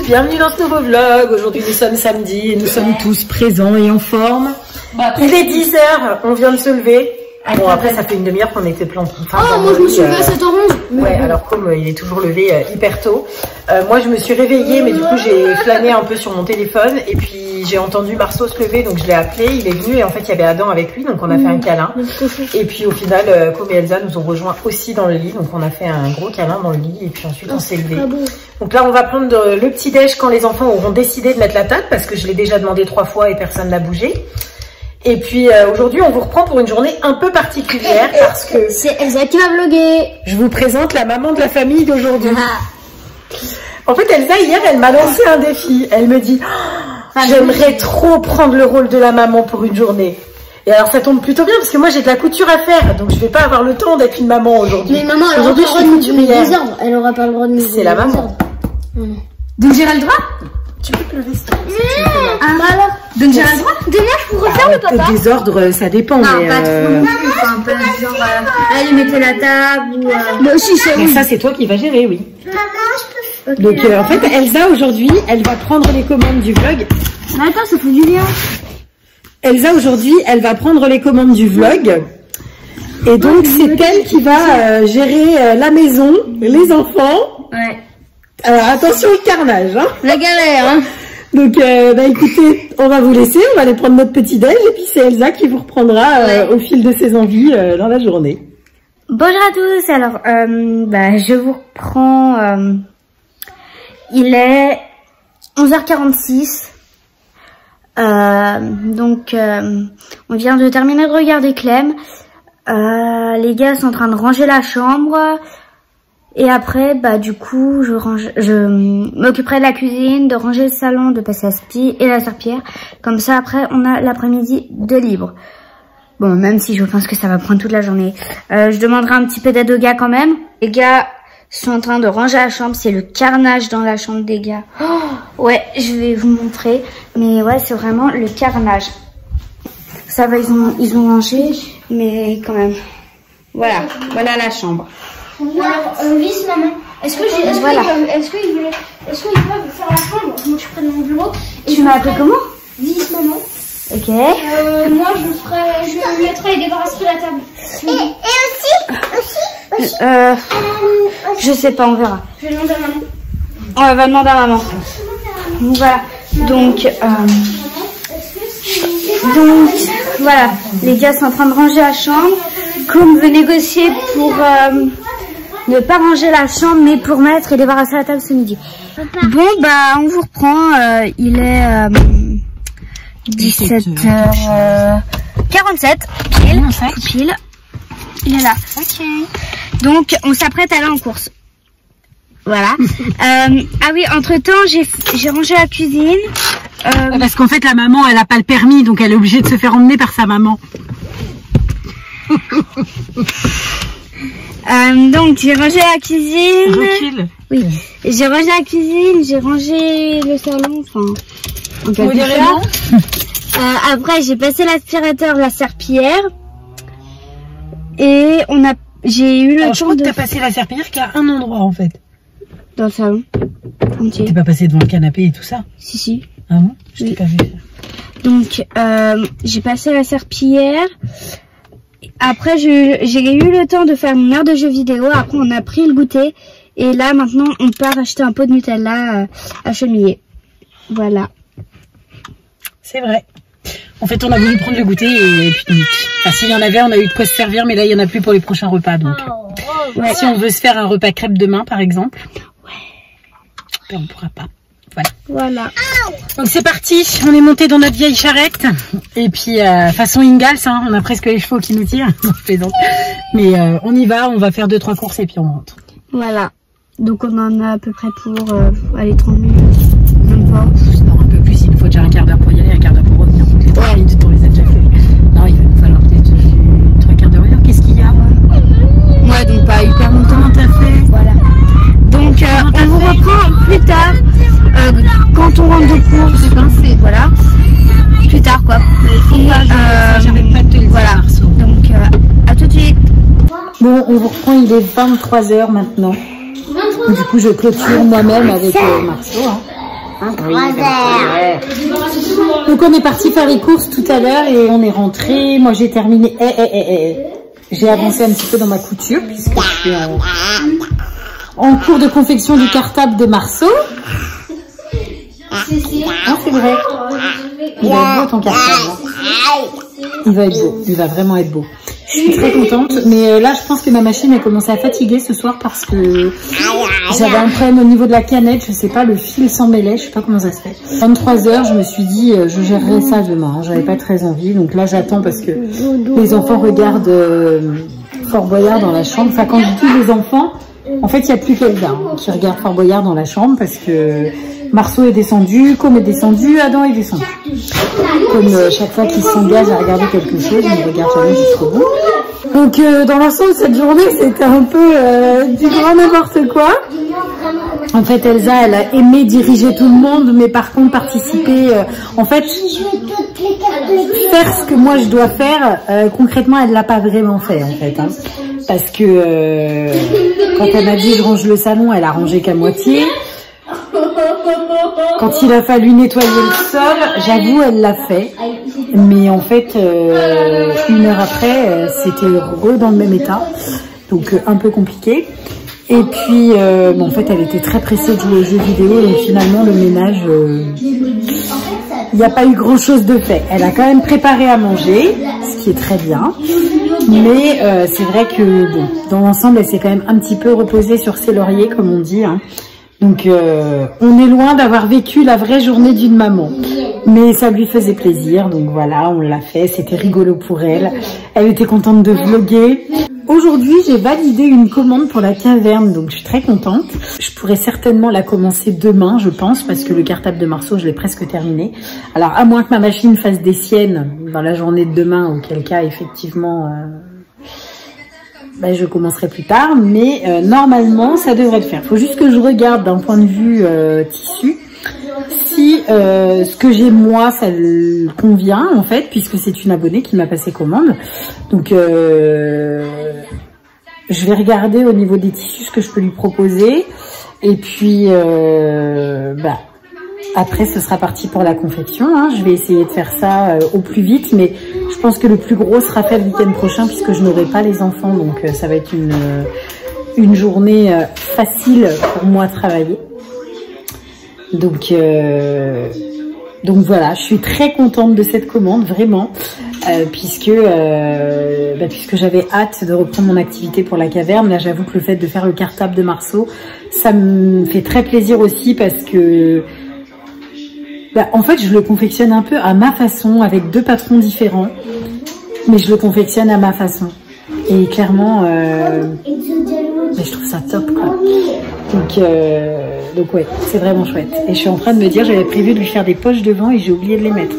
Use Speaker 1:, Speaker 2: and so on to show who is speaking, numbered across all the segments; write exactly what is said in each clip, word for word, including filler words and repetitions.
Speaker 1: bienvenue dans ce nouveau vlog. Aujourd'hui nous sommes samedi et nous sommes tous présents et en forme. Il est dix heures, on vient de se lever. Bon après ça fait une demi-heure qu'on était plantés. Enfin,
Speaker 2: oh moi je me suis levée à sept heures onze.
Speaker 1: Ouais alors comme euh, il est toujours levé euh, hyper tôt. Euh, moi je me suis réveillée mais du coup j'ai flâné un peu sur mon téléphone. Et puis j'ai entendu Marceau se lever donc je l'ai appelé. Il est venu et en fait il y avait Adam avec lui donc on a fait un câlin. Et puis au final euh, Com et Elsa nous ont rejoints aussi dans le lit. Donc on a fait un gros câlin dans le lit et puis ensuite on s'est levé. Donc là on va prendre le petit déj quand les enfants auront décidé de mettre la table. Parce que je l'ai déjà demandé trois fois et personne n'a bougé. Et puis euh, aujourd'hui, on vous reprend pour une journée un peu particulière parce que
Speaker 2: c'est Elsa qui va vlogger.
Speaker 1: Je vous présente la maman de la famille d'aujourd'hui. Ah. En fait, Elsa hier, elle m'a lancé un défi. Elle me dit oh, j'aimerais trop prendre le rôle de la maman pour une journée. Et alors ça tombe plutôt bien parce que moi j'ai de la couture à faire, donc je vais pas avoir le temps d'être une maman aujourd'hui.
Speaker 2: Mais maman, elle aura pas le droit de me donner des ordres. Elle aura pas le droit de me donner des ordres.
Speaker 1: C'est la maman.
Speaker 2: Mmh. Donc j'ai le droit. Tu peux pleurer ça. Ah, bah alors. Donc j'ai le droit. Demain je pourrais faire le papa.
Speaker 1: Des ordres, ça dépend.
Speaker 2: Non,
Speaker 1: mais
Speaker 2: pas
Speaker 1: euh...
Speaker 2: trop. Enfin, un peu genre, euh, allez mettez la table ou. Euh... Mais aussi c'est
Speaker 1: oui. Ça c'est toi qui vas gérer, oui.
Speaker 2: Maman, je peux.
Speaker 1: Donc euh, en fait Elsa aujourd'hui, elle va prendre les commandes du vlog.
Speaker 2: Mais attends, ça fait du bien.
Speaker 1: Elsa aujourd'hui, elle va prendre les commandes du vlog. Et donc c'est elle qui va euh, gérer euh, la maison, les enfants.
Speaker 2: Ouais.
Speaker 1: Alors attention au carnage, hein.
Speaker 2: La galère, hein. Donc
Speaker 1: euh, bah écoutez, on va vous laisser, on va aller prendre notre petit déj et puis c'est Elsa qui vous reprendra euh, ouais. au fil de ses envies euh, dans la journée.
Speaker 2: Bonjour à tous, alors euh, bah, je vous reprends, euh, il est onze heures quarante-six, euh, donc euh, on vient de terminer de regarder Clem, euh, les gars sont en train de ranger la chambre. Et après, bah du coup, je range, je m'occuperai de la cuisine, de ranger le salon, de passer la spi et la serpillière. Comme ça, après, on a l'après-midi de libre. Bon, même si je pense que ça va prendre toute la journée. Euh, je demanderai un petit peu d'aide aux gars quand même. Les gars sont en train de ranger la chambre. C'est le carnage dans la chambre des gars. Oh, ouais, je vais vous montrer. Mais ouais, c'est vraiment le carnage. Ça va, ils ont, ils ont rangé, mais quand même. Voilà, voilà la chambre.
Speaker 3: Alors, euh, Lise, maman, est-ce que j'ai, est-ce
Speaker 2: voilà.
Speaker 3: qu'ils est-ce qu'ils voulaient, est-ce qu'ils peuvent faire la chambre? Moi, je prenne mon bureau.
Speaker 2: Et tu m'as appelé comment?
Speaker 3: Lise, maman.
Speaker 2: Ok.
Speaker 3: Euh, moi, je ferai, je me mettrai et débarrasserai la table.
Speaker 2: Et, et aussi, aussi, aussi. Euh, je sais pas, on verra.
Speaker 3: Je vais demander à maman.
Speaker 2: On va demander à maman. Voilà. Donc, euh, donc, voilà. Les gars sont en train de ranger la chambre. Comme veut négocier pour euh, ne pas ranger la chambre, mais pour mettre et débarrasser la table ce midi. Bon, bah, on vous reprend. Euh, il est euh, dix-sept heures quarante-sept. Pile, pile. Il est là. Ok. Donc, on s'apprête à aller en course. Voilà. euh, ah oui, entre-temps, j'ai j'ai rangé la cuisine. Euh,
Speaker 1: Parce qu'en fait, la maman, elle n'a pas le permis, donc elle est obligée de se faire emmener par sa maman.
Speaker 2: euh, donc j'ai rangé la cuisine.
Speaker 1: Recule.
Speaker 2: Oui, j'ai rangé la cuisine, j'ai rangé le salon. Enfin, on peut dire ça. Euh, après j'ai passé l'aspirateur, la serpillière, et on a, j'ai eu le
Speaker 1: Alors,
Speaker 2: temps
Speaker 1: je crois
Speaker 2: de.
Speaker 1: que t'as passé la serpillière qu'à un endroit en fait.
Speaker 2: Dans le salon entier.
Speaker 1: T'es pas passé devant le canapé et tout ça?
Speaker 2: Si si.
Speaker 1: Ah bon? Je t'ai
Speaker 2: Oui.
Speaker 1: pas vu faire.
Speaker 2: Donc euh, j'ai passé la serpillière. Après, j'ai eu le temps de faire une heure de jeux vidéo. Après, on a pris le goûter. Et là, maintenant, on part acheter un pot de Nutella euh, à Chemillé. Voilà.
Speaker 1: C'est vrai. En fait, on a voulu prendre le goûter et puis... Enfin, s'il y en avait, on a eu de quoi se servir. Mais là, il n'y en a plus pour les prochains repas. Donc, ouais. Si on veut se faire un repas crêpe demain, par exemple, ouais. Ben, on pourra pas. Voilà.
Speaker 2: Voilà.
Speaker 1: Donc c'est parti, on est monté dans notre vieille charrette. Et puis euh, façon Ingalls, hein, on a presque les chevaux qui nous tirent. Je plaisante. Mais euh, on y va, on va faire deux trois courses et puis on rentre.
Speaker 2: Voilà. Donc on en a à peu près pour euh, aller trente minutes. Même pas.
Speaker 1: Non, un peu plus, il nous faut déjà un quart d'heure pour y aller, un quart d'heure pour revenir. Donc les trois minutes, on les a déjà fait. Non, il va nous falloir peut-être euh, trois quarts d'heure. Qu'est-ce qu'il y a?
Speaker 2: Ouais, donc pas hyper longtemps.
Speaker 1: Comment t'as fait?
Speaker 2: Voilà. Donc euh, on vous reprend plus tard. Euh, quand on rentre de cours, j'ai pensé, voilà. Plus tard quoi. Et, euh,
Speaker 1: j'arrête pas de te le dire.
Speaker 2: Voilà. Donc euh, à tout de suite.
Speaker 1: Bon, on vous reprend, il est vingt-trois heures maintenant. Du coup, je clôture moi-même avec euh, Marceau. Hein. Oui, donc on est parti faire les courses tout à l'heure et on est rentré. Moi j'ai terminé. Eh, eh, eh, eh. J'ai avancé un petit peu dans ma couture puisque je suis en, en cours de confection du cartable de Marceau. Ah, c'est vrai. Il va être beau ton cartable. Il va être beau. Il va vraiment être beau. Je suis très contente, mais euh, là je pense que ma machine a commencé à fatiguer ce soir parce que j'avais un problème au niveau de la canette, je sais pas, le fil s'en mêlait, je sais pas comment ça se fait. vingt-trois heures, je me suis dit euh, je gérerai ça demain, j'avais pas très envie, donc là j'attends parce que les enfants regardent euh, Fort Boyard dans la chambre. Enfin quand je dis les enfants, en fait il n'y a plus qu'Elsa hein, qui regarde Fort Boyard dans la chambre parce que Marceau est descendu, Com est descendu, Adam est descendu. Comme euh, chaque fois qu'il s'engage à regarder quelque chose, il regarde jamais jusqu'au bout. Donc euh, dans l'ensemble, cette journée, c'était un peu euh, du grand n'importe quoi. En fait, Elsa, elle a aimé diriger tout le monde, mais par contre, participer... Euh, en fait, faire ce que moi je dois faire, euh, concrètement, elle l'a pas vraiment fait, en fait. Hein. Parce que euh, quand elle m'a dit « je range le salon », elle a rangé qu'à moitié. Quand il a fallu nettoyer le sol, j'avoue, elle l'a fait. Mais en fait, euh, une heure après, euh, c'était re dans le même état. Donc, euh, un peu compliqué. Et puis, euh, bon, en fait, elle était très pressée de jouer aux jeux vidéo. Donc, finalement, le ménage, euh, il n'y a pas eu grand-chose de fait. Elle a quand même préparé à manger, ce qui est très bien. Mais euh, c'est vrai que, bon, dans l'ensemble, elle s'est quand même un petit peu reposée sur ses lauriers, comme on dit, hein. Donc, euh, on est loin d'avoir vécu la vraie journée d'une maman. Mais ça lui faisait plaisir. Donc voilà, on l'a fait. C'était rigolo pour elle. Elle était contente de vlogger. Aujourd'hui, j'ai validé une commande pour la caverne. Donc, je suis très contente. Je pourrais certainement la commencer demain, je pense. Parce que le cartable de Marceau, je l'ai presque terminé. Alors, à moins que ma machine fasse des siennes dans la journée de demain. Auquel cas, effectivement... Euh Ben, je commencerai plus tard, mais euh, normalement ça devrait le faire. Il faut juste que je regarde d'un point de vue euh, tissu si euh, ce que j'ai moi ça le convient en fait, puisque c'est une abonnée qui m'a passé commande. Donc euh, je vais regarder au niveau des tissus ce que je peux lui proposer et puis euh, bah, après ce sera parti pour la confection. Hein. Je vais essayer de faire ça euh, au plus vite, mais je pense que le plus gros sera fait le week-end prochain puisque je n'aurai pas les enfants, donc euh, ça va être une, euh, une journée euh, facile pour moi à travailler. Donc, euh, donc voilà, je suis très contente de cette commande, vraiment, euh, puisque, euh, bah, puisque j'avais hâte de reprendre mon activité pour la caverne. Là, j'avoue que le fait de faire le cartable de Marceau, ça me fait très plaisir aussi parce que bah, en fait, je le confectionne un peu à ma façon, avec deux patrons différents, mais je le confectionne à ma façon. Et clairement, euh, bah, je trouve ça top, quoi. Donc, euh, donc ouais, c'est vraiment chouette. Et je suis en train de me dire, j'avais prévu de lui faire des poches devant et j'ai oublié de les mettre.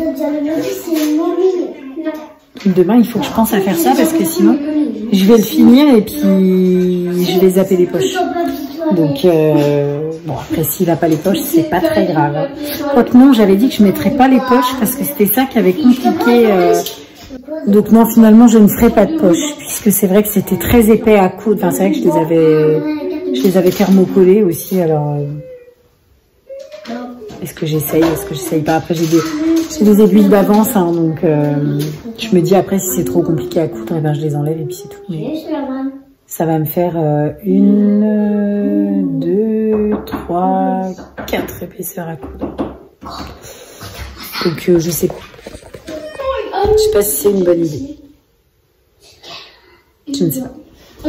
Speaker 1: Demain, il faut que je pense à faire ça parce que sinon, je vais le finir et puis je vais zapper les poches. Donc, euh, bon, après, s'il n'a pas les poches, c'est pas très grave. Hein. Quoique non, j'avais dit que je ne mettrais pas les poches parce que c'était ça qui avait compliqué. Euh... Donc non, finalement, je ne ferai pas de poches puisque c'est vrai que c'était très épais à coudre. Enfin, c'est vrai que je les avais, je les avais thermocollés aussi. Alors, euh... est-ce que j'essaye, est-ce que j'essaye pas? Après, j'ai des, j'ai des aiguilles d'avance, hein, donc euh, je me dis après si c'est trop compliqué à coudre, eh ben, je les enlève et puis c'est tout. Mais... ça va me faire euh, une, deux, trois, quatre épaisseurs à coudre. Donc euh, je sais pas. Je sais pas si c'est une bonne idée. Je ne sais pas.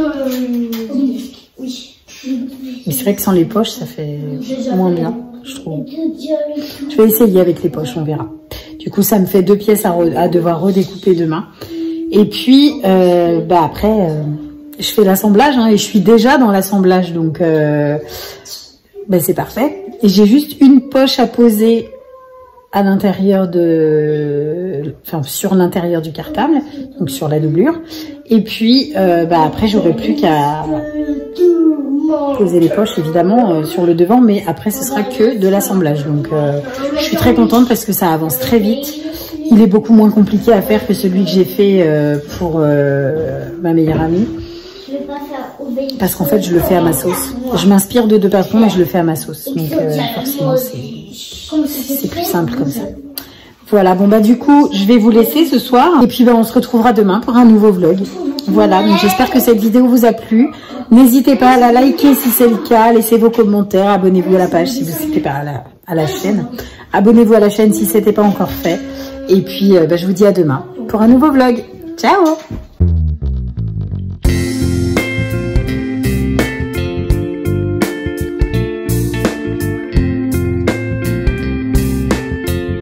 Speaker 1: Mais c'est vrai que sans les poches, ça fait moins bien, je trouve. Je vais essayer avec les poches, on verra. Du coup, ça me fait deux pièces à, à devoir redécouper demain. Et puis, euh, bah après... Euh, je fais l'assemblage hein, et je suis déjà dans l'assemblage, donc euh, ben c'est parfait. Et j'ai juste une poche à poser à l'intérieur de, enfin sur l'intérieur du cartable, donc sur la doublure. Et puis euh, ben après j'aurai plus qu'à poser les poches évidemment euh, sur le devant, mais après ce sera que de l'assemblage. Donc euh, je suis très contente parce que ça avance très vite. Il est beaucoup moins compliqué à faire que celui que j'ai fait euh, pour euh, ma meilleure amie.
Speaker 3: Je vais pas faire obéir.
Speaker 4: Parce qu'en fait, je le fais à ma sauce. Je m'inspire de deux patrons, mais je le fais à ma sauce. Donc, euh, forcément, c'est plus simple comme ça. Voilà, bon bah du coup, je vais vous laisser ce soir. Et puis, bah, on se retrouvera demain pour un nouveau vlog. Voilà, donc j'espère que cette vidéo vous a plu. N'hésitez pas à la liker si c'est le cas. Laissez vos commentaires. Abonnez-vous à la page si vous n'êtes pas à la, à la chaîne. Abonnez-vous à la chaîne si ce n'était pas encore fait. Et puis, euh, bah, je vous dis à demain pour un nouveau vlog. Ciao!